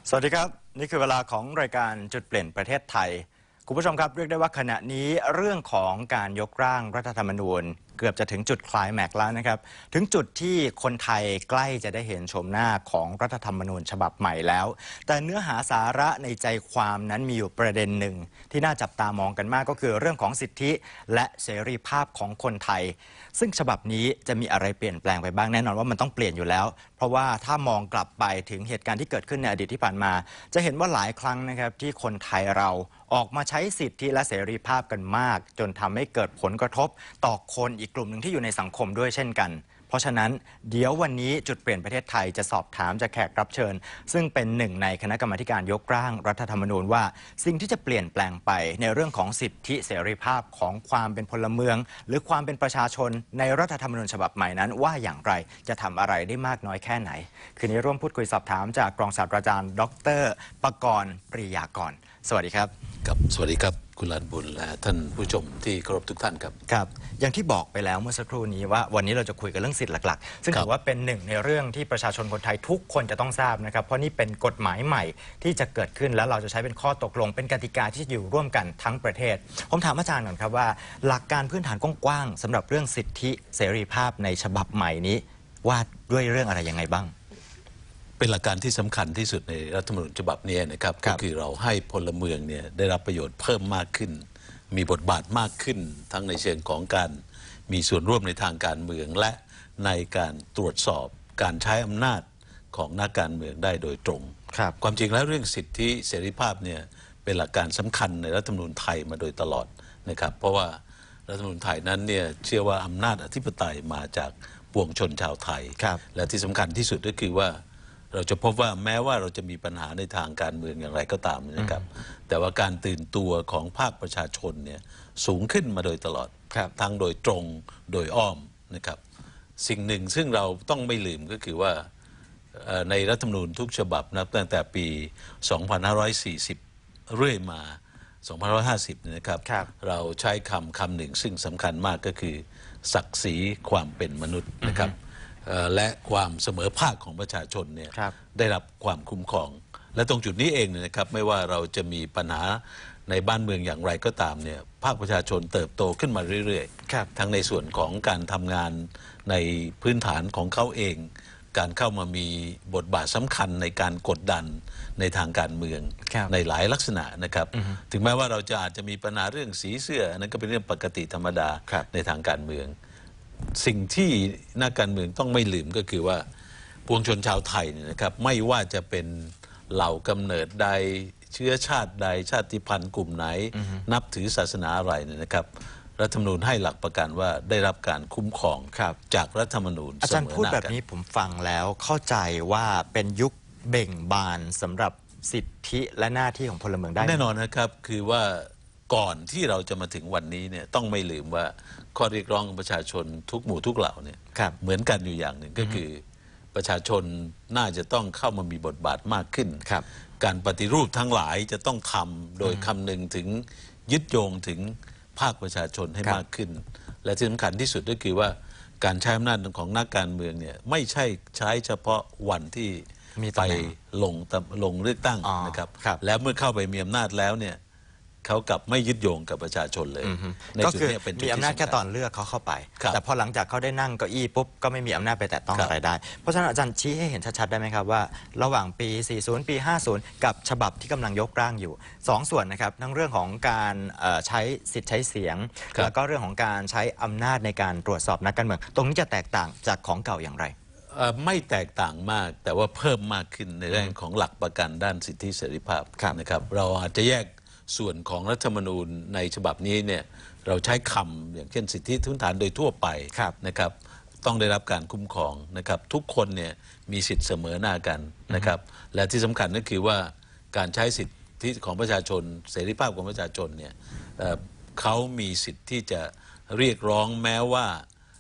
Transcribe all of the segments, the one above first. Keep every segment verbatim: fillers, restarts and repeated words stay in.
สวัสดีครับนี่คือเวลาของรายการจุดเปลี่ยนประเทศไทยคุณผู้ชมครับเรียกได้ว่าขณะนี้เรื่องของการยกร่างรัฐธรรมนูญเกือบจะถึงจุดคลายแม็กซ์แล้วนะครับถึงจุดที่คนไทยใกล้จะได้เห็นชมหน้าของรัฐธรรมนูญฉบับใหม่แล้วแต่เนื้อหาสาระในใจความนั้นมีอยู่ประเด็นหนึ่งที่น่าจับตามองกันมากก็คือเรื่องของสิทธิและเสรีภาพของคนไทยซึ่งฉบับนี้จะมีอะไรเปลี่ยนแปลงไปบ้างแน่นอนว่ามันต้องเปลี่ยนอยู่แล้วเพราะว่าถ้ามองกลับไปถึงเหตุการณ์ที่เกิดขึ้นในอดีตที่ผ่านมาจะเห็นว่าหลายครั้งนะครับที่คนไทยเราออกมาใช้สิทธิและเสรีภาพกันมากจนทำให้เกิดผลกระทบต่อคนอีกกลุ่มหนึ่งที่อยู่ในสังคมด้วยเช่นกันเพราะฉะนั้นเดี๋ยววันนี้จุดเปลี่ยนประเทศไทยจะสอบถามจากแขกรับเชิญซึ่งเป็นหนึ่งในคณะกรรมาการยกร่างรัฐธรรมนูญว่าสิ่งที่จะเปลี่ยนแปลงไปในเรื่องของสิทธิเสรีภาพของความเป็นพลเมืองหรือความเป็นประชาชนในรัฐธรรมนูญฉบับใหม่นั้นว่าอย่างไรจะทำอะไรได้มากน้อยแค่ไหนคืนนี้ร่วมพูดคุยสอบถามจากรองศาสตราจารย์ดร.ปกรณ์ ปรียากรสวัสดีครับครับสวัสดีครับคุณลานบุญและท่านผู้ชมที่เคารพทุกท่านครับครับอย่างที่บอกไปแล้วเมื่อสักครู่นี้ว่าวันนี้เราจะคุยกันเรื่องสิทธิ์หลักๆซึ่งถือว่าเป็นหนึ่งในเรื่องที่ประชาชนคนไทยทุกคนจะต้องทราบนะครับเพราะนี่เป็นกฎหมายใหม่ที่จะเกิดขึ้นแล้วเราจะใช้เป็นข้อตกลงเป็นกติกาที่อยู่ร่วมกันทั้งประเทศผมถามอาจารย์ก่อนครับว่าหลักการพื้นฐานกว้างๆสำหรับเรื่องสิทธิเสรีภาพในฉบับใหม่นี้ว่าด้วยเรื่องอะไรยังไงบ้างเป็นหลักการที่สำคัญที่สุดในรัฐธรรมนูญฉบับนี้นะครับก็คือเราให้พลเมืองเนี่ยได้รับประโยชน์เพิ่มมากขึ้นมีบทบาทมากขึ้นทั้งในเชิงของการมีส่วนร่วมในทางการเมืองและในการตรวจสอบการใช้อำนาจของนักการเมืองได้โดยตรงความจริงแล้วเรื่องสิทธิเสรีภาพเนี่ยเป็นหลักการสำคัญในรัฐธรรมนูญไทยมาโดยตลอดนะครับเพราะว่ารัฐธรรมนูญไทยนั้นเนี่ยเชื่อว่าอำนาจอธิปไตยมาจากปวงชนชาวไทยและที่สำคัญที่สุดก็คือว่าเราจะพบว่าแม้ว่าเราจะมีปัญหาในทางการเมืองอย่างไรก็ตามนะครับแต่ว่าการตื่นตัวของภาคประชาชนเนี่ยสูงขึ้นมาโดยตลอดทั้งโดยตรงโดยอ้อมนะครับสิ่งหนึ่งซึ่งเราต้องไม่ลืมก็คือว่าในรัฐธรรมนูญทุกฉบับนับตั้งแต่ปี สองพันห้าร้อยสี่สิบ เรื่อยมา สองพันห้าร้อยห้าสิบ นะครับเราใช้คำคำหนึ่งซึ่งสำคัญมากก็คือศักดิ์ศรีความเป็นมนุษย์นะครับและความเสมอภาคของประชาชนเนี่ยได้รับความคุ้มครองและตรงจุดนี้เองนะครับไม่ว่าเราจะมีปัญหาในบ้านเมืองอย่างไรก็ตามเนี่ยภาคประชาชนเติบโตขึ้นมาเรื่อยๆทั้งในส่วนของการทำงานในพื้นฐานของเขาเองการเข้ามามีบทบาทสำคัญในการกดดันในทางการเมืองในหลายลักษณะนะครับถึงแม้ว่าเราจะอาจจะมีปัญหาเรื่องสีเสื้อนั้นก็เป็นเรื่องปกติธรรมดาในทางการเมืองสิ่งที่นักการเมืองต้องไม่ลืมก็คือว่าปวงชนชาวไทยเนี่ยนะครับไม่ว่าจะเป็นเหล่ากำเนิดใดเชื้อชาติใดชาติพันธุ์กลุ่มไหนนับถือศาสนาอะไรเนี่ยนะครับรัฐธรรมนูญให้หลักประกันว่าได้รับการคุ้มครองจากรัฐธรรมนูญอาจารย์พูดแบบนี้ผมฟังแล้วเข้าใจว่าเป็นยุคเบ่งบานสำหรับสิทธิและหน้าที่ของพลเมืองได้แน่นอนนะครับคือว่าก่อนที่เราจะมาถึงวันนี้เนี่ยต้องไม่ลืมว่าข้อเรียกร้องของประชาชนทุกหมู่ทุกเหล่าเนี่ยเหมือนกันอยู่อย่างหนึ่งก็คือประชาชนน่าจะต้องเข้ามามีบทบาทมากขึ้นการปฏิรูปทั้งหลายจะต้องทำโดยคำนึงถึงยึดโยงถึงภาคประชาชนให้มากขึ้นและที่สำคัญที่สุดก็คือว่าการใช้อำนาจของนักการเมืองเนี่ยไม่ใช่ใช้เฉพาะวันที่ไปลงลงเลือกตั้งนะครับแล้วเมื่อเข้าไปมีอำนาจแล้วเนี่ยเขากลับไม่ยึดโยงกับประชาชนเลยก็คือมีอำนาจแค่ตอนเลือกเขาเข้าไปแต่พอหลังจากเขาได้นั่งเก้าอี้ปุ๊บก็ไม่มีอำนาจไปแตะต้องอะไรได้เพราะฉะนั้นอาจารย์ชี้ให้เห็นชัดๆได้ไหมครับว่าระหว่างปีสี่สิบปีห้าสิบกับฉบับที่กำลังยกร่างอยู่สองส่วนนะครับทั้งเรื่องของการใช้สิทธิ์ใช้เสียงแล้วก็เรื่องของการใช้อำนาจในการตรวจสอบนักการเมืองตรงนี้จะแตกต่างจากของเก่าอย่างไรไม่แตกต่างมากแต่ว่าเพิ่มมากขึ้นในเรื่องของหลักประกันด้านสิทธิเสรีภาพนะครับเราอาจจะแยกส่วนของรัฐธรรมนูญในฉบับนี้เนี่ยเราใช้คำอย่างเช่นสิทธิพื้นฐานโดยทั่วไปนะครับต้องได้รับการคุ้มครองนะครับทุกคนเนี่ยมีสิทธิเสมอหน้ากันนะครับและที่สำคัญก็คือว่าการใช้สิทธิของประชาชนเสรีภาพของประชาชนเนี่ยเขามีสิทธิ์ที่จะเรียกร้องแม้ว่า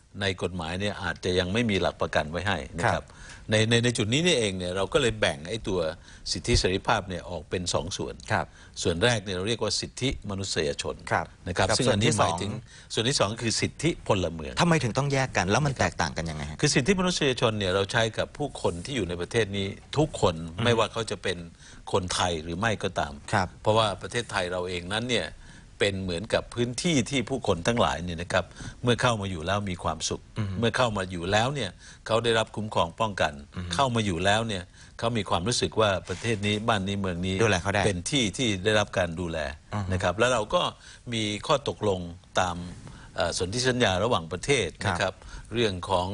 ในกฎหมายเนี่ยอาจจะยังไม่มีหลักประกันไว้ให้นะครับในในในจุดนี้นี่เองเนี่ยเราก็เลยแบ่งไอ้ตัวสิทธิเสรีภาพเนี่ยออกเป็นสองส่วนส่วนแรกเนี่ยเราเรียกว่าสิทธิมนุษยชนนะครับซึ่งอันนี้หมายถึงส่วนที่สองคือสิทธิพลเมืองทำไมถึงต้องแยกกันแล้วมันแตกต่างกันยังไงคือสิทธิมนุษยชนเนี่ยเราใช้กับผู้คนที่อยู่ในประเทศนี้ทุกคนไม่ว่าเขาจะเป็นคนไทยหรือไม่ก็ตามเพราะว่าประเทศไทยเราเองนั้นเนี่ยเป็นเหมือนกับพื้นที่ที่ผู้คนทั้งหลายเนี่ยนะครับเมื่อเข้ามาอยู่แล้วมีความสุขเมื่อเข้ามาอยู่แล้วเนี่ยเขาได้รับคุ้มครองป้องกันเข้ามาอยู่แล้วเนี่ยเขามีความรู้สึกว่าประเทศนี้บ้านนี้เมืองนี้เป็นที่ที่ได้รับการดูแลนะครับแล้วเราก็มีข้อตกลงตามสนธิสัญญาระหว่างประเทศนะครับเรื่องของ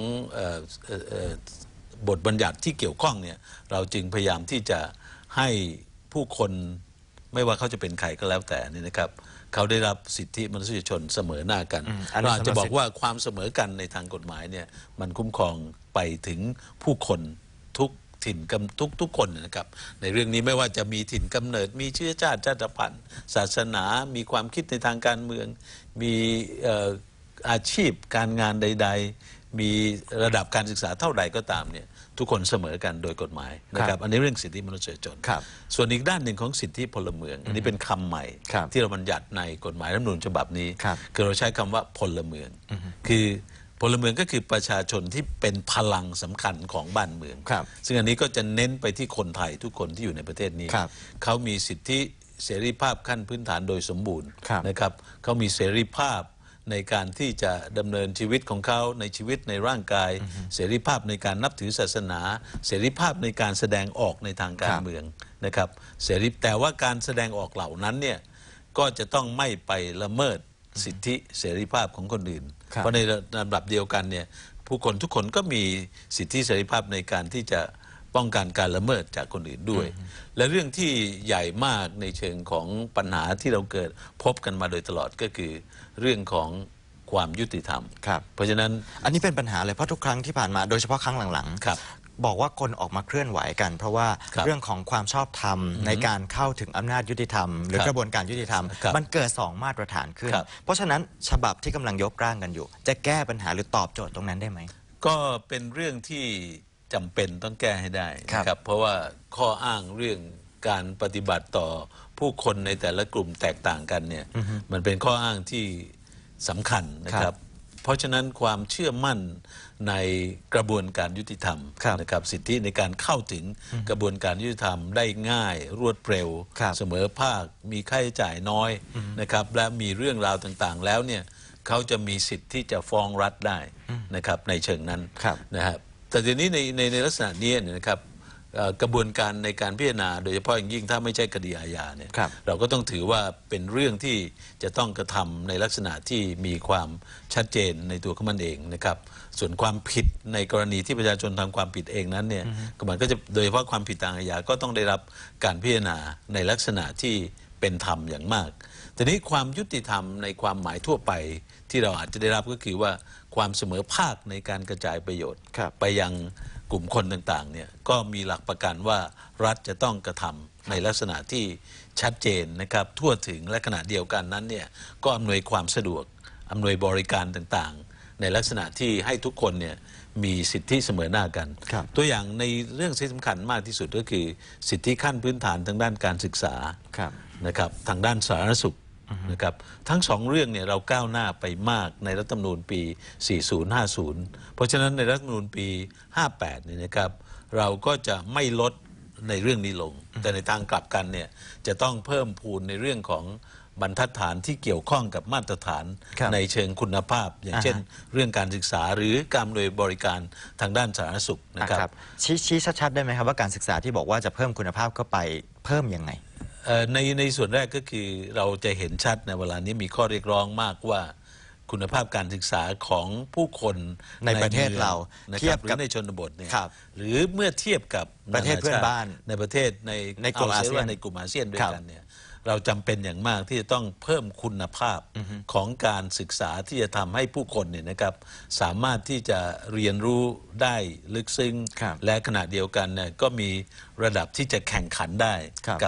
บทบัญญัติที่เกี่ยวข้องเนี่ยเราจึงพยายามที่จะให้ผู้คนไม่ว่าเขาจะเป็นใครก็แล้วแต่นี่นะครับเขาได้รับสิทธิมนุษยชนเสมอหน้ากันเราอาจจะบอกว่าความเสมอกันในทางกฎหมายเนี่ยมันคุ้มครองไปถึงผู้คนทุกถิ่นกำทุกทุกคนนะครับในเรื่องนี้ไม่ว่าจะมีถิ่นกำเนิดมีเชื้อชาติชาติพันธุ์ศาสนามีความคิดในทางการเมืองมีอาชีพการงานใดๆมีระดับการศึกษาเท่าใดก็ตามเนี่ยทุกคนเสมอกันโดยกฎหมายนะครับอันนี้เรื่องสิทธิมนุษยชนส่วนอีกด้านหนึ่งของสิทธิพลเมืองอันนี้เป็นคำใหม่ที่เราบัญญัติในกฎหมายรัฐธรรมนูญฉบับนี้คือเราใช้คำว่าพลเมืองคือพลเมืองก็คือประชาชนที่เป็นพลังสำคัญของบ้านเมืองซึ่งอันนี้ก็จะเน้นไปที่คนไทยทุกคนที่อยู่ในประเทศนี้เขามีสิทธิเสรีภาพขั้นพื้นฐานโดยสมบูรณ์นะครับเขามีเสรีภาพในการที่จะดำเนินชีวิตของเขาในชีวิตในร่างกายเสรีภาพในการนับถือศาสนาเสรีภาพในการแสดงออกในทางการเมืองนะครับเสรีแต่ว่าการแสดงออกเหล่านั้นเนี่ยก็จะต้องไม่ไปละเมิดสิทธิเสรีภาพของคนอื่นเพราะในระดับเดียวกันเนี่ยผู้คนทุกคนก็มีสิทธิเสรีภาพในการที่จะป้องกันการละเมิดจากคนอื่นด้วยและเรื่องที่ใหญ่มากในเชิงของปัญหาที่เราเกิดพบกันมาโดยตลอดก็คือเรื่องของความยุติธรรมเพราะฉะนั้นอันนี้เป็นปัญหาเลยเพราะทุกครั้งที่ผ่านมาโดยเฉพาะครั้งหลังๆบอกว่าคนออกมาเคลื่อนไหวกันเพราะว่าเรื่องของความชอบธรรมในการเข้าถึงอำนาจยุติธรรมหรือกระบวนการยุติธรรมมันเกิดสองมาตรฐานขึ้นเพราะฉะนั้นฉบับที่กำลังยกร่างกันอยู่จะแก้ปัญหาหรือตอบโจทย์ตรงนั้นได้ไหมก็เป็นเรื่องที่จำเป็นต้องแก้ให้ได้ครับเพราะว่าข้ออ้างเรื่องการปฏิบัติต่อผู้คนในแต่ละกลุ่มแตกต่างกันเนี่ยมันเป็นข้ออ้างที่สำคัญนะครับเพราะฉะนั้นความเชื่อมั่นในกระบวนการยุติธรรมนะครับสิทธิในการเข้าถึงกระบวนการยุติธรรมได้ง่ายรวดเร็วเสมอภาคมีค่าใช้จ่ายน้อยนะครับและมีเรื่องราวต่างๆแล้วเนี่ยเขาจะมีสิทธิ์ที่จะฟ้องรัฐได้นะครับในเชิงนั้นนะครับแต่ทีนี้ในในในลักษณะนี้นะครับกระบวนการในการพิจารณาโดยเฉพาะอย่างยิ่งถ้าไม่ใช่คดีอาญาเนี่ยเราก็ต้องถือว่าเป็นเรื่องที่จะต้องกระทำในลักษณะที่มีความชัดเจนในตัวของมันเองนะครับส่วนความผิดในกรณีที่ประชาชนทำความผิดเองนั้นเนี่ยมันก็จะโดยเฉพาะความผิดทางอาญาก็ต้องได้รับการพิจารณาในลักษณะที่เป็นธรรมอย่างมากทีนี้ความยุติธรรมในความหมายทั่วไปที่เราอาจจะได้รับก็คือว่าความเสมอภาคในการกระจายประโยชน์ไปยังกลุ่มคนต่างๆเนี่ยก็มีหลักประกันว่ารัฐจะต้องกระทำในลักษณะที่ชัดเจนนะครับทั่วถึงและขณะเดียวกันนั้นเนี่ยก็อำนวยความสะดวกอำนวยบริการต่างๆในลักษณะที่ให้ทุกคนเนี่ยมีสิทธิเสมอหน้ากันตัวอย่างในเรื่องที่สำคัญมากที่สุดก็คือสิทธิขั้นพื้นฐานทางด้านการศึกษานะครับทางด้านสาธารณสุขนะครับทั้งสองเรื่องเนี่ยเราก้าวหน้าไปมากในรัฐธรรมนูญปี สี่สิบ ห้าสิบ เพราะฉะนั้นในรัฐธรรมนูญปี ห้าแปด เนี่ยนะครับเราก็จะไม่ลดในเรื่องนี้ลงแต่ในทางกลับกันเนี่ยจะต้องเพิ่มพูนในเรื่องของบรรทัดฐานที่เกี่ยวข้องกับมาตรฐานในเชิงคุณภาพอย่างเช่นเรื่องการศึกษาหรือการโดยบริการทางด้านสาธารณสุขนะครับชี้ชี้ชัดๆได้ไหมครับว่าการศึกษาที่บอกว่าจะเพิ่มคุณภาพเข้าไปเพิ่มยังไงในในส่วนแรกก็คือเราจะเห็นชัดในเวลานี้มีข้อเรียกร้องมากว่าคุณภาพการศึกษาของผู้คนในประเทศเราเทียบกับในชนบทเนี่ยหรือเมื่อเทียบกับประเทศเพื่อนบ้านในประเทศในในกลุ่มอาเซียนในกลุ่มอาเซียนด้วยกันเนี่ยเราจำเป็นอย่างมากที่จะต้องเพิ่มคุณภาพของการศึกษาที่จะทำให้ผู้คนเนี่ยนะครับสามารถที่จะเรียนรู้ได้ลึกซึ้งและขณะเดียวกันเนี่ยก็มีระดับที่จะแข่งขันได้กับ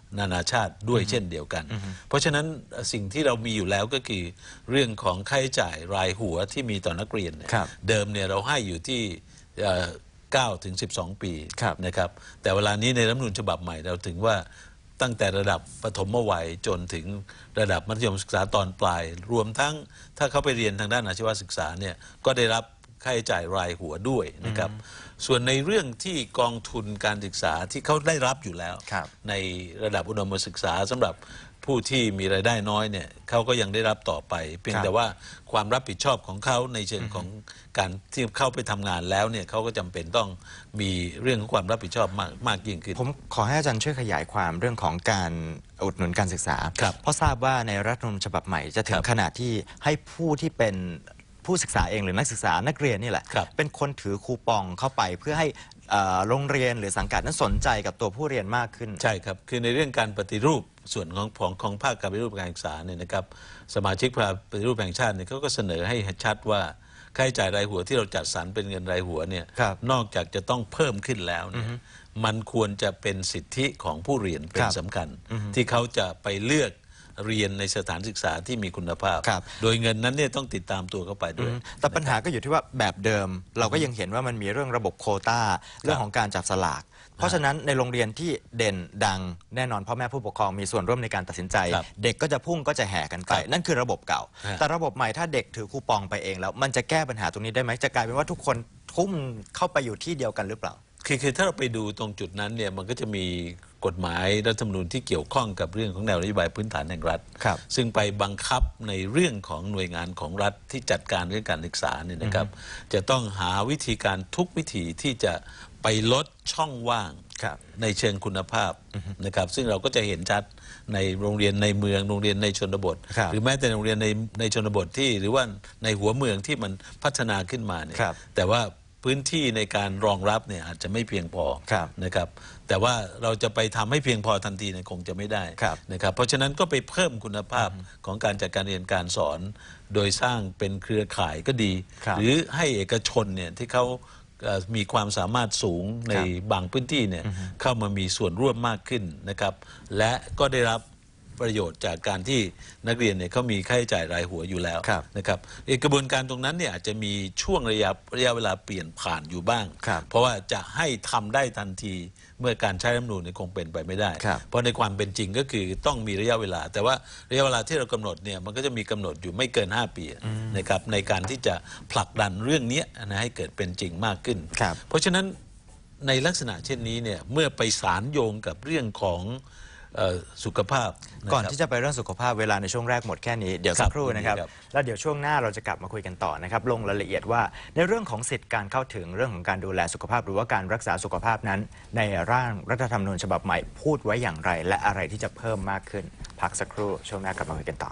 นานาชาติด้วยเช่นเดียวกัน เพราะฉะนั้นสิ่งที่เรามีอยู่แล้วก็คือเรื่องของค่าใช้จ่ายรายหัวที่มีต่อนักเรียนเนี่ยเดิมเนี่ยเราให้อยู่ที่เก้าถึงสิบสองปีนะครับแต่เวลานี้ในรัฐธรรมนูญฉบับใหม่เราถึงว่าตั้งแต่ระดับปฐมวัยจนถึงระดับมัธยมศึกษาตอนปลายรวมทั้งถ้าเขาไปเรียนทางด้านอาชีวศึกษาเนี่ยก็ได้รับค่าใช้จ่ายรายหัวด้วยนะครับส่วนในเรื่องที่กองทุนการศึกษาที่เขาได้รับอยู่แล้วในระดับอุดมศึกษาสำหรับผู้ที่มีรายได้น้อยเนี่ยเขาก็ยังได้รับต่อไปเพียงแต่ว่าความรับผิดชอบของเขาในเชิงของการที่เข้าไปทำงานแล้วเนี่ยเขาก็จำเป็นต้องมีเรื่องของความรับผิดชอบมากมากยิ่งขึ้นผมขอให้อาจารย์ช่วยขยายความเรื่องของการอุดหนุนการศึกษาเพราะทราบว่าในรัฐธรรมนูญฉบับใหม่จะถึงขนาดที่ให้ผู้ที่เป็นผู้ศึกษาเองหรือนักศึกษานักเรียนนี่แหละเป็นคนถือคูปองเข้าไปเพื่อให้โรงเรียนหรือสังกัดนั้นสนใจกับตัวผู้เรียนมากขึ้นใช่ครับคือในเรื่องการปฏิรูปส่วนของของของภาคการปฏิรูปการศึกษาเนี่ยนะครับสมาชิกสภาปฏิรูปแห่งชาติเนี่ยเขาก็เสนอให้ชัดว่าค่าใช้จ่ายรายหัวที่เราจัดสรรเป็นเงินรายหัวเนี่ยนอกจากจะต้องเพิ่มขึ้นแล้วเนี่ยมันควรจะเป็นสิทธิของผู้เรียนเป็นสำคัญที่เขาจะไปเลือกเรียนในสถานศึกษาที่มีคุณภาพโดยเงินนั้นเนี่ยต้องติดตามตัวเข้าไปด้วยแต่ปัญหาก็อยู่ที่ว่าแบบเดิมเราก็ยังเห็นว่ามันมีเรื่องระบบโควต้าเรื่องของการจับสลากเพราะฉะนั้นในโรงเรียนที่เด่นดังแน่นอนพ่อแม่ผู้ปกครองมีส่วนร่วมในการตัดสินใจเด็กก็จะพุ่งก็จะแห่กันไปนั่นคือระบบเก่าแต่ระบบใหม่ถ้าเด็กถือคูปองไปเองแล้วมันจะแก้ปัญหาตรงนี้ได้ไหมจะกลายเป็นว่าทุกคนทุ่มเข้าไปอยู่ที่เดียวกันหรือเปล่าคือคือถ้าเราไปดูตรงจุดนั้นเนี่ยมันก็จะมีกฎหมายรัฐธรรมนูญที่เกี่ยวข้องกับเรื่องของแนวนโยบายพื้นฐานแห่งรัฐซึ่งไปบังคับในเรื่องของหน่วยงานของรัฐที่จัดการเรื่องการศึกษาเนี่ยนะครับจะต้องหาวิธีการทุกวิธีที่จะไปลดช่องว่างในเชิงคุณภาพนะครับซึ่งเราก็จะเห็นชัดในโรงเรียนในเมืองโรงเรียนในชนบทหรือแม้แต่โรงเรียนในในชนบทที่หรือว่าในหัวเมืองที่มันพัฒนาขึ้นมาเนี่ยแต่ว่าพื้นที่ในการรองรับเนี่ยอาจจะไม่เพียงพอนะครับแต่ว่าเราจะไปทำให้เพียงพอทันทีเนี่ยคงจะไม่ได้นะครับเพราะฉะนั้นก็ไปเพิ่มคุณภาพของการจัดการเรียนการสอนโดยสร้างเป็นเครือข่ายก็ดีหรือให้เอกชนเนี่ยที่เขามีความสามารถสูงในบางพื้นที่เนี่ยเข้ามามีส่วนร่วมมากขึ้นนะครับและก็ได้รับประโยชน์จากการที่นักเรียนเนี่ยเขามีค่าใช้จ่ายรายหัวอยู่แล้วนะครับกระบวนการตรงนั้นเนี่ยอาจจะมีช่วงระยะระยะเวลาเปลี่ยนผ่านอยู่บ้างเพราะว่าจะให้ทำได้ทันทีเมื่อการใช้รัฐธรรมนูญเนี่ยคงเป็นไปไม่ได้เพราะในความเป็นจริงก็คือต้องมีระยะเวลาแต่ว่าระยะเวลาที่เรากำหนดเนี่ยมันก็จะมีกำหนดอยู่ไม่เกินห้าปีนะครับในการที่จะผลักดันเรื่องนี้นะให้เกิดเป็นจริงมากขึ้นเพราะฉะนั้นในลักษณะเช่นนี้เนี่ยเมื่อไปสานโยงกับเรื่องของสุขภาพก่อนที่จะไปเรื่องสุขภาพเวลาในช่วงแรกหมดแค่นี้เดี๋ยวสักครู่นะครับแล้วเดี๋ยวช่วงหน้าเราจะกลับมาคุยกันต่อนะครับลงรายละเอียดว่าในเรื่องของสิทธิการเข้าถึงเรื่องของการดูแลสุขภาพหรือว่าการรักษาสุขภาพนั้นในร่างรัฐธรรมนูญฉบับใหม่พูดไว้อย่างไรและอะไรที่จะเพิ่มมากขึ้นพักสักครู่ช่วงหน้ากลับมาคุยกันต่อ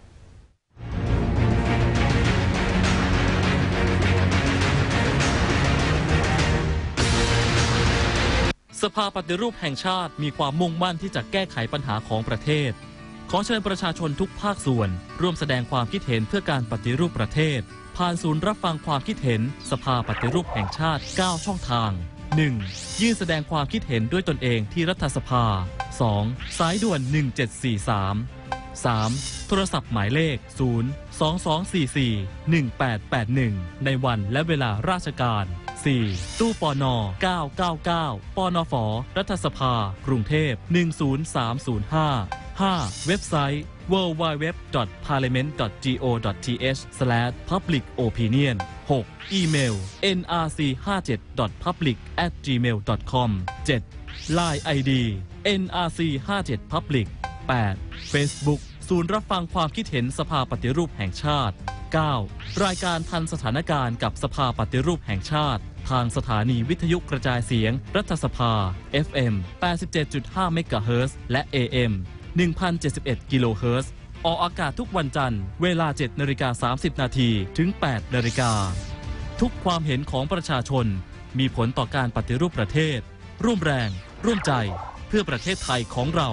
สภาปฏิรูปแห่งชาติมีความมุ่งมั่นที่จะแก้ไขปัญหาของประเทศขอเชิญประชาชนทุกภาคส่วนร่วมแสดงความคิดเห็นเพื่อการปฏิรูปประเทศผ่านศูนย์รับฟังความคิดเห็นสภาปฏิรูปแห่งชาติเก้าช่องทาง หนึ่ง. ยื่นแสดงความคิดเห็นด้วยตนเองที่รัฐสภา สอง. สายด่วนหนึ่งเจ็ดสี่สาม สาม. โทรศัพท์หมายเลข ศูนย์ สอง สอง สี่ สี่ หนึ่ง แปด แปด หนึ่ง ในวันและเวลาราชการ สี่. ตู้ปน เก้า เก้า เก้า ปนฝ.รัฐสภากรุงเทพ หนึ่ง ศูนย์ สาม ศูนย์ ห้า ห้า. เว็บไซต์ ดับเบิลยู ดับเบิลยู ดับเบิลยู ดอท พาร์ลิเมนต์ ดอท โก ดอท ที เอช สแลช พับลิก โอพีเนียน หก. อีเมล เอ็น อาร์ ซี ห้าสิบเจ็ด ดอท พับลิก แอท จีเมล ดอท คอม เจ็ด. ไลน์ ไอ ดี เอ็น อาร์ ซี ห้าสิบเจ็ด Public แปด. Facebook ศูนย์รับฟังความคิดเห็นสภาปฏิรูปแห่งชาติ เก้า. รายการทันสถานการณ์กับสภาปฏิรูปแห่งชาติทางสถานีวิทยุกระจายเสียงรัฐสภา เอฟ เอ็ม แปดสิบเจ็ดจุดห้า เมกะเฮิรตซ์และ เอ เอ็ม หนึ่งพันเจ็ดสิบเอ็ด กิโลเฮิรตซ์ออกอากาศทุกวันจันทร์เวลา เจ็ดนาฬิกาสามสิบนาทีถึง แปดนาฬิกาทุกความเห็นของประชาชนมีผลต่อการปฏิรูปประเทศร่วมแรงร่วมใจเพื่อประเทศไทยของเรา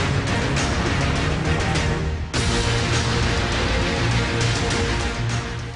คุณ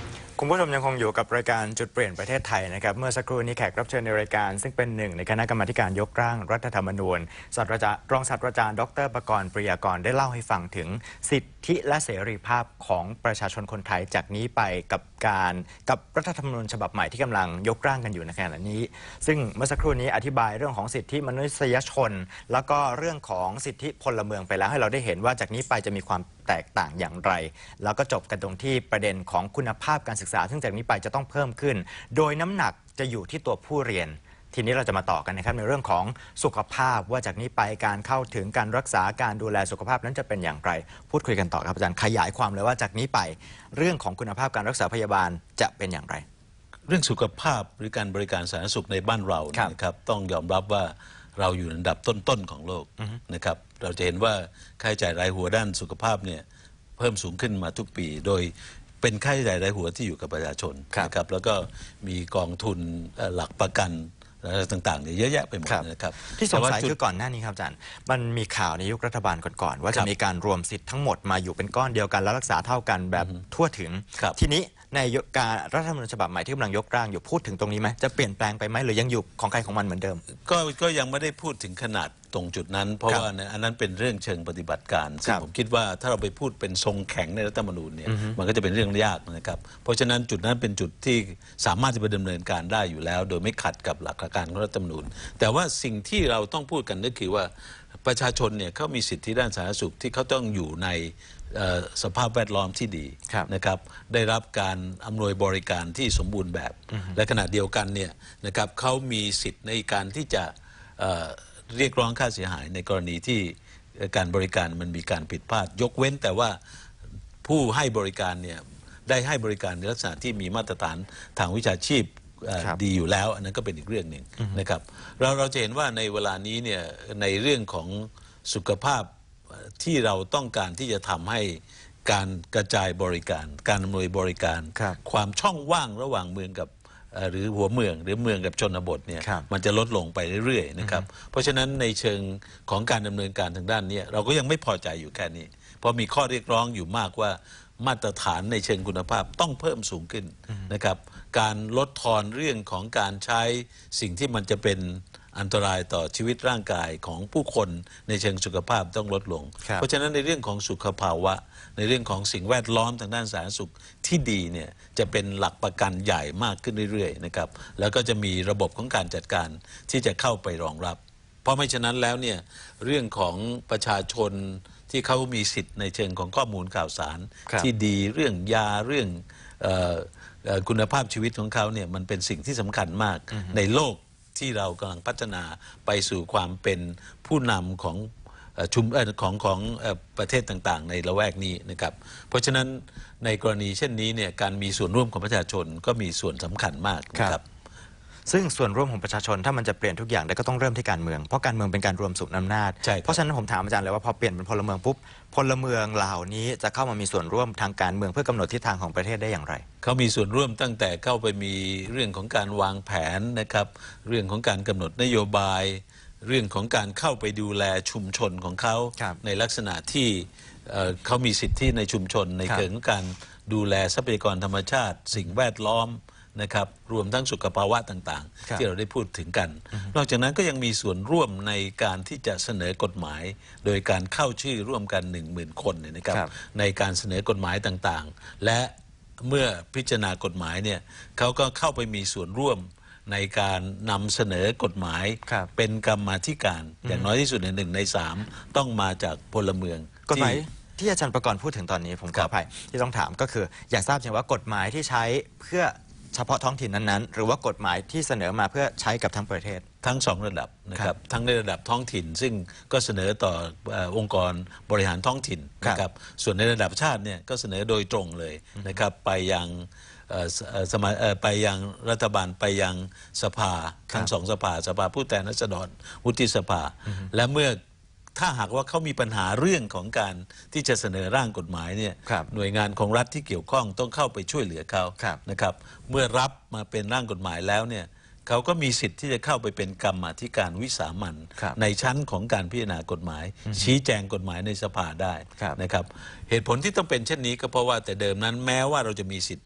ผู้ชมยังคงอยู่กับรายการจุดเปลี่ยนประเทศไทยนะครับเมื่อสักครู่นี้แขกรับเชิญในรายการซึ่งเป็นหนึ่งในคณะกรรมาการยกร่างรัฐธรรมนูญศาสตราจารย์รองศาสตราจารย์ดร.ประกรณ์ ปริยากรได้เล่าให้ฟังถึงสิทธิและเสรีภาพของประชาชนคนไทยจากนี้ไปกับการกับรัฐธรรมนูญฉบับใหม่ที่กำลังยกร่างกันอยู่ในขณะนี้ซึ่งเมื่อสักครู่นี้อธิบายเรื่องของสิทธิมนุษยชนแล้วก็เรื่องของสิทธิพลเมืองไปแล้วให้เราได้เห็นว่าจากนี้ไปจะมีความแตกต่างอย่างไรแล้วก็จบกันตรงที่ประเด็นของคุณภาพการศึกษาซึ่งจากนี้ไปจะต้องเพิ่มขึ้นโดยน้ำหนักจะอยู่ที่ตัวผู้เรียนทีนี้เราจะมาต่อกันนะครับในเรื่องของสุขภาพว่าจากนี้ไปการเข้าถึงการรักษาการดูแลสุขภาพนั้นจะเป็นอย่างไรพูดคุยกันต่อครับอาจารย์ขยายความเลยว่าจากนี้ไปเรื่องของคุณภาพการรักษาพยาบาลจะเป็นอย่างไรเรื่องสุขภาพหรือการบริการสาธารณสุขในบ้านเรานะครับต้องยอมรับว่าเราอยู่ในอันดับต้นๆของโลกนะครับเราจะเห็นว่าค่าใช้จ่ายรายหัวด้านสุขภาพเนี่ยเพิ่มสูงขึ้นมาทุกปีโดยเป็นค่าใช้จ่ายรายหัวที่อยู่กับประชาชนนะครับแล้วก็มีกองทุนหลักประกันอะไรต่างๆเนี่ยเยอะแยะไปหมดนะครับที่สงสัยคือก่อนหน้านี้ครับอาจารย์มันมีข่าวในยุครัฐบาลก่อนๆว่าจะมีการรวมสิทธิ์ทั้งหมดมาอยู่เป็นก้อนเดียวกันแล้วรักษาเท่ากันแบบทั่วถึงทีนี้ในการรัฐธรรมนูญฉบับใหม่ที่กำลังยกร่างอยู่พูดถึงตรงนี้ไหมจะเปลี่ยนแปลงไปไหมหรือยังอยู่ของใครของมันเหมือนเดิมก็ก็ยังไม่ได้พูดถึงขนาดตรงจุดนั้นเพราะว่าอันนั้นเป็นเรื่องเชิงปฏิบัติการซึ่งผมคิดว่าถ้าเราไปพูดเป็นทรงแข็งในรัฐธรรมนูญเนี่ยมันก็จะเป็นเรื่องยากนะครับเพราะฉะนั้นจุดนั้นเป็นจุดที่สามารถจะไปดำเนินการได้อยู่แล้วโดยไม่ขัดกับหลักการของรัฐธรรมนูญแต่ว่าสิ่งที่เราต้องพูดกันก็คือว่าประชาชนเนี่ยเขามีสิทธิด้านสาธารณสุขที่เขาต้องอยู่ในสภาพแวดล้อมที่ดีนะครับได้รับการอำนวยบริการที่สมบูรณ์แบบและขณะเดียวกันเนี่ยนะครับเขามีสิทธิ์ในการที่จะเรียกร้องค่าเสียหายในกรณีที่การบริการมันมีการผิดพลาดยกเว้นแต่ว่าผู้ให้บริการเนี่ยได้ให้บริการในลักษณะที่มีมาตรฐานทางวิชาชีพดีอยู่แล้วอันนั้นก็เป็นอีกเรื่องหนึ่งนะครับเราเราจะเห็นว่าในเวลานี้เนี่ยในเรื่องของสุขภาพที่เราต้องการที่จะทำให้การกระจายบริการการอำนวยบริการ ความช่องว่างระหว่างเมืองกับหรือหัวเมืองหรือเมืองกับชนบทเนี่ยมันจะลดลงไปเรื่อยๆนะครับเพราะฉะนั้นในเชิงของการดำเนินการทางด้านนี้เราก็ยังไม่พอใจอยู่แค่นี้เพราะมีข้อเรียกร้องอยู่มากว่ามาตรฐานในเชิงคุณภาพต้องเพิ่มสูงขึ้นนะครับการลดทอนเรื่องของการใช้สิ่งที่มันจะเป็นอันตรายต่อชีวิตร่างกายของผู้คนในเชิงสุขภาพต้องลดลงเพราะฉะนั้นในเรื่องของสุขภาวะในเรื่องของสิ่งแวดล้อมทางด้านสาธารณสุขที่ดีเนี่ยจะเป็นหลักประกันใหญ่มากขึ้นเรื่อยๆนะครับแล้วก็จะมีระบบของการจัดการที่จะเข้าไปรองรับเพราะไม่ฉะนั้นแล้วเนี่ยเรื่องของประชาชนที่เขามีสิทธิ์ในเชิงของข้อมูลข่าวสารที่ดีเรื่องยาเรื่องคุณภาพชีวิตของเขาเนี่ยมันเป็นสิ่งที่สำคัญมากในโลกที่เรากำลังพัฒนาไปสู่ความเป็นผู้นำของชุมของของประเทศต่างๆในละแวกนี้นะครับเพราะฉะนั้นในกรณีเช่นนี้เนี่ยการมีส่วนร่วมของประชาชนก็มีส่วนสำคัญมากนะครับซึ่งส่วนร่วมของประชาชนถ้ามันจะเปลี่ยนทุกอย่างได้ก็ต้องเริ่มที่การเมืองเพราะการเมืองเป็นการรวมศูนย์อำนาจเพราะฉะนั้นผมถามอาจารย์เลยว่าพอเปลี่ยนเป็นพลเมืองปุ๊บพลเมืองเหล่านี้จะเข้ามามีส่วนร่วมทางการเมืองเพื่อกำหนดทิศทางของประเทศได้อย่างไรเขามีส่วนร่วมตั้งแต่เข้าไปมีเรื่องของการวางแผนนะครับเรื่องของการกำหนดนโยบายเรื่องของการเข้าไปดูแลชุมชนของเขาในลักษณะที่เขามีสิทธิในชุมชนในเรื่องของการดูแลทรัพยากรธรรมชาติสิ่งแวดล้อมนะครับรวมทั้งสุขภาวะต่างๆที่เราได้พูดถึงกันนอกจากนั้นก็ยังมีส่วนร่วมในการที่จะเสนอกฎหมายโดยการเข้าชื่อร่วมกัน หนึ่งหมื่น คนเนี่ยนะครับในการเสนอกฎหมายต่างๆและเมื่อพิจารณากฎหมายเนี่ยเขาก็เข้าไปมีส่วนร่วมในการนำเสนอกฎหมายเป็นกรรมาธิการอย่างน้อยที่สุดในหนึ่งในสามต้องมาจากพลเมืองกฎหมายที่อาจารย์ประกรณ์พูดถึงตอนนี้ผมขออภัยที่ต้องถามก็คืออยากทราบเพียงว่ากฎหมายที่ใช้เพื่อเฉพาะท้องถิ่นนั้นๆหรือว่ากฎหมายที่เสนอมาเพื่อใช้กับทั้งประเทศทั้งสองระดับนะครับทั้งในระดับท้องถิ่นซึ่งก็เสนอต่อองค์กรบริหารท้องถิ่นนะครับส่วนในระดับชาติเนี่ยก็เสนอโดยตรงเลยนะครับไปยังสมัยไปยังรัฐบาลไปยังสภาทั้งสองสภาสภาผู้แทนราษฎรวุฒิสภาและเมื่อถ้าหากว่าเขามีปัญหาเรื่องของการที่จะเสนอร่างกฎหมายเนี่ยหน่วยงานของรัฐที่เกี่ยวข้องต้องเข้าไปช่วยเหลือเขานะครับเมื่อรับมาเป็นร่างกฎหมายแล้วเนี่ยเขาก็มีสิทธิ์ที่จะเข้าไปเป็นกรรมาธิการวิสามัญในชั้นของการพิจารณากฎหมายชี้แจงกฎหมายในสภาได้นะครับเหตุผลที่ต้องเป็นเช่นนี้ก็เพราะว่าแต่เดิมนั้นแม้ว่าเราจะมีสิทธิ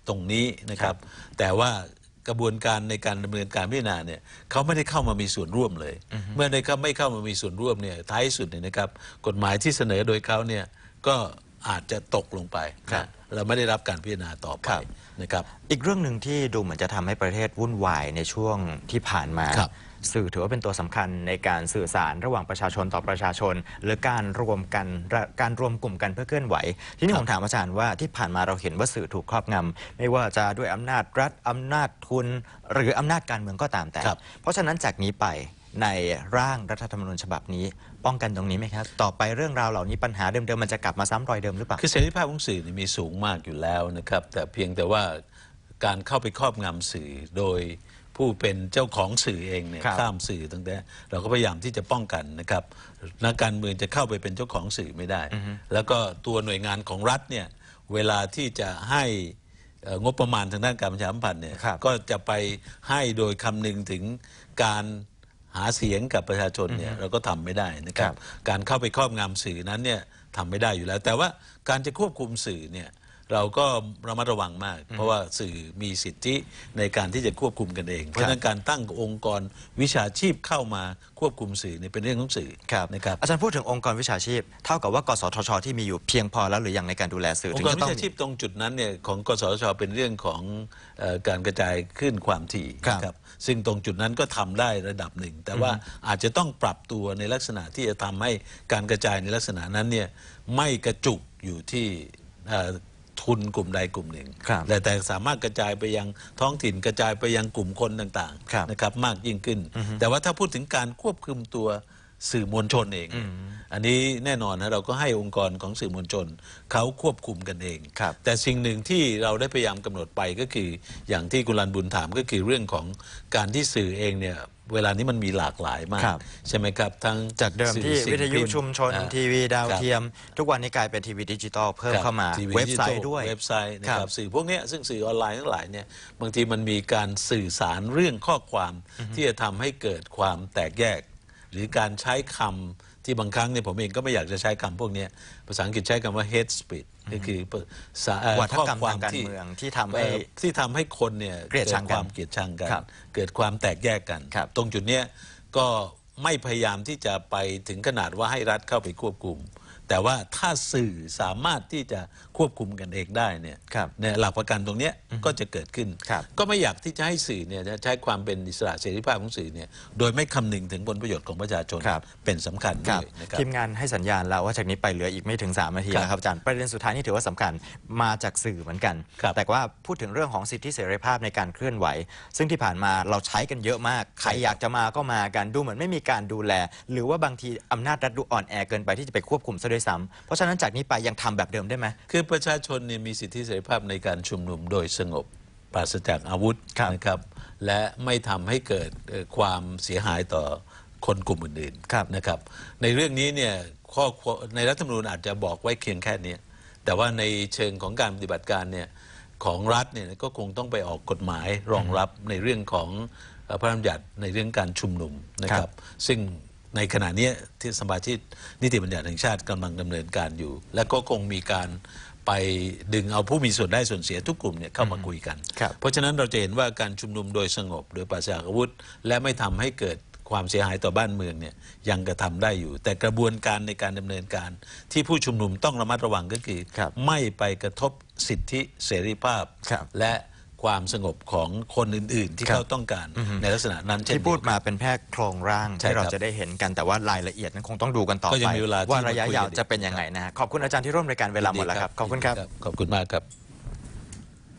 ตรงนี้นะครับ แต่ว่ากระบวนการในการดำเนินการพิจารณาเนี่ยเขาไม่ได้เข้ามามีส่วนร่วมเลย เมื่อได้เขาไม่เข้ามามีส่วนร่วมเนี่ยท้ายสุดเนี่ยนะครับกฎหมายที่เสนอโดยเขาเนี่ยก็อาจจะตกลงไปนะเราไม่ได้รับการพิจารณาต่อไปนะครับอีกเรื่องหนึ่งที่ดูเหมือนจะทำให้ประเทศวุ่นวายในช่วงที่ผ่านมาสื่อถือว่าเป็นตัวสำคัญในการสื่อสารระหว่างประชาชนต่อประชาชนหรือการรวมกันการรวมกลุ่มกันเพื่อเคลื่อนไหวทีนี้ผมถามอาจารย์ว่าที่ผ่านมาเราเห็นว่าสื่อถูกครอบงำไม่ว่าจะด้วยอำนาจรัฐอำนาจทุนหรืออำนาจการเมืองก็ตามแต่เพราะฉะนั้นจากนี้ไปในร่างรัฐธรรมนูญฉบับนี้ป้องกันตรงนี้ไหมครับต่อไปเรื่องราวเหล่านี้ปัญหาเดิมๆมันจะกลับมาซ้ำรอยเดิมหรือเปล่าคือเสรีภาพของสื่อมีสูงมากอยู่แล้วนะครับแต่เพียงแต่ว่าการเข้าไปครอบงำสื่อโดยผู้เป็นเจ้าของสื่อเองเนี่ยข้ามสื่อตั้งแต่เราก็พยายามที่จะป้องกันนะครับนักการเมืองจะเข้าไปเป็นเจ้าของสื่อไม่ได้แล้วก็ตัวหน่วยงานของรัฐเนี่ยเวลาที่จะให้งบประมาณทางด้านการประชาสัมพันธ์เนี่ยก็จะไปให้โดยคำนึงถึงการหาเสียงกับประชาชนเนี่ยเราก็ทำไม่ได้นะครับการเข้าไปครอบงำสื่อนั้นเนี่ยทำไม่ได้อยู่แล้วแต่ว่าการจะควบคุมสื่อเนี่ยเราก็ระมัดระวังมากเพราะว่าสื่อมีสิทธิในการที่จะควบคุมกันเองเพราะฉะนั้นการตั้งองค์กรวิชาชีพเข้ามาควบคุมสื่อเนี่ยเป็นเรื่องของสื่อนะครับอาจารย์พูดถึงองค์กรวิชาชีพเท่ากับว่ากสทช.ที่มีอยู่เพียงพอแล้วหรือยังในการดูแลสื่อองค์กรวิชาชีพตรงจุดนั้นเนี่ยของกสทช.เป็นเรื่องของการกระจายขึ้นความถี่นะครับซึ่งตรงจุดนั้นก็ทำได้ระดับหนึ่งแต่ว่าอาจจะต้องปรับตัวในลักษณะที่จะทำให้การกระจายในลักษณะนั้นเนี่ยไม่กระจุกอยู่ที่ทุนกลุ่มใดกลุ่มหนึ่งแต่แต่สามารถกระจายไปยังท้องถิ่นกระจายไปยังกลุ่มคนต่างๆนะครับมากยิ่งขึ้นแต่ว่าถ้าพูดถึงการควบคุมตัวสื่อมวลชนเองอันนี้แน่นอนนะเราก็ให้องค์กรของสื่อมวลชนเขาควบคุมกันเองแต่สิ่งหนึ่งที่เราได้พยายามกำหนดไปก็คืออย่างที่กุลันบุญถามก็คือเรื่องของการที่สื่อเองเนี่ยเวลานี้มันมีหลากหลายมากใช่ไหมครับทั้งจากเดิมที่วิทยุชุมชนทีวีดาวเทียมทุกวันนี้กลายเป็นทีวีดิจิตอลเพิ่มเข้ามาเว็บไซต์ด้วยเว็บไซต์นะครับสื่อพวกนี้ซึ่งสื่อออนไลน์ทั้งหลายเนี่ยบางทีมันมีการสื่อสารเรื่องข้อความที่จะทำให้เกิดความแตกแยกหรือการใช้คำที่บางครั้งเนี่ยผมเองก็ไม่อยากจะใช้คำพวกนี้ภาษาอังกฤษใช้คำว่า hate speech ก็คือข้อความทางการเมืองที่ทำให้ที่ทำให้คนเนี่ยเกิดความเกลียดชังกันเกิดความแตกแยกกันตรงจุดนี้ก็ไม่พยายามที่จะไปถึงขนาดว่าให้รัฐเข้าไปควบคุมแต่ว่าถ้าสื่อสามารถที่จะควบคุมกันเองได้เนี่ยเนี่ยหลักประกันตรงนี้ก็จะเกิดขึ้นก็ไม่อยากที่จะให้สื่อเนี่ยใช้ความเป็นอิสระเสรีภาพของสื่อเนี่ยโดยไม่คำนึงถึงผลประโยชน์ของประชาชนเป็นสำคัญด้วยนะครับทีมงานให้สัญญาณแล้วว่าจากนี้ไปเหลืออีกไม่ถึงสามนาทีแล้วครับอาจารย์ประเด็นสุดท้ายนี่ถือว่าสำคัญมาจากสื่อเหมือนกันแต่ว่าพูดถึงเรื่องของสิทธิเสรีภาพในการเคลื่อนไหวซึ่งที่ผ่านมาเราใช้กันเยอะมากใครอยากจะมาก็มากันดูเหมือนไม่มีการดูแลหรือว่าบางทีอำนาจรัฐดูอ่อนแอเกินไปที่จะไปควบคุมซะด้วยซ้ำเพราะฉะนั้นจากนี้ไปยังทำแบบเดิมได้ไหมคือประชาชนเนี่ยมีสิทธิเสรีภาพในการชุมนุมโดยสงบปราศจากอาวุธนะครับและไม่ทำให้เกิดความเสียหายต่อคนกลุ่มอื่นๆนะครับในเรื่องนี้เนี่ยข้อในรัฐธรรมนูญอาจจะบอกไว้เพียงแค่นี้แต่ว่าในเชิงของการปฏิบัติการเนี่ยของรัฐเนี่ยก็คงต้องไปออกกฎหมายรองรับในเรื่องของพระราชบัญญัติในเรื่องการชุมนุมนะครับซึ่งในขณะนี้ที่สมาชิกนิติบัญญัติแห่งชาติกำลังดำเนินการอยู่และก็คงมีการไปดึงเอาผู้มีส่วนได้ส่วนเสียทุกกลุ่มเนี่ยเข้ามาคุยกันเพราะฉะนั้นเราจะเห็นว่าการชุมนุมโดยสงบโดยปราศจากอาวุธและไม่ทำให้เกิดความเสียหายต่อบ้านเมืองเนี่ยยังกระทำได้อยู่แต่กระบวนการในการดำเนินการที่ผู้ชุมนุมต้องระมัดระวังก็คือไม่ไปกระทบสิทธิเสรีภาพและความสงบของคนอื่นๆที่เขาต้องการในลักษณะนั้นที่พูดมาเป็นแค่โครงร่างที่เราจะได้เห็นกันแต่ว่ารายละเอียดนั้นคงต้องดูกันต่อไปว่าระยะยาวจะเป็นยังไงนะฮะขอบคุณอาจารย์ที่ร่วมรายการเวลาหมดแล้วครับขอบคุณครับขอบคุณมากครับ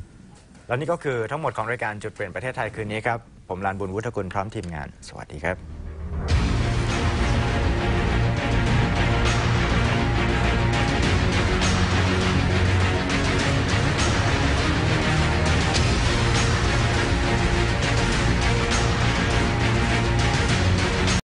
แล้วนี่ก็คือทั้งหมดของรายการจุดเปลี่ยนประเทศไทยคืนนี้ครับผมลานบุญวุฒิกุลพร้อมทีมงานสวัสดีครับ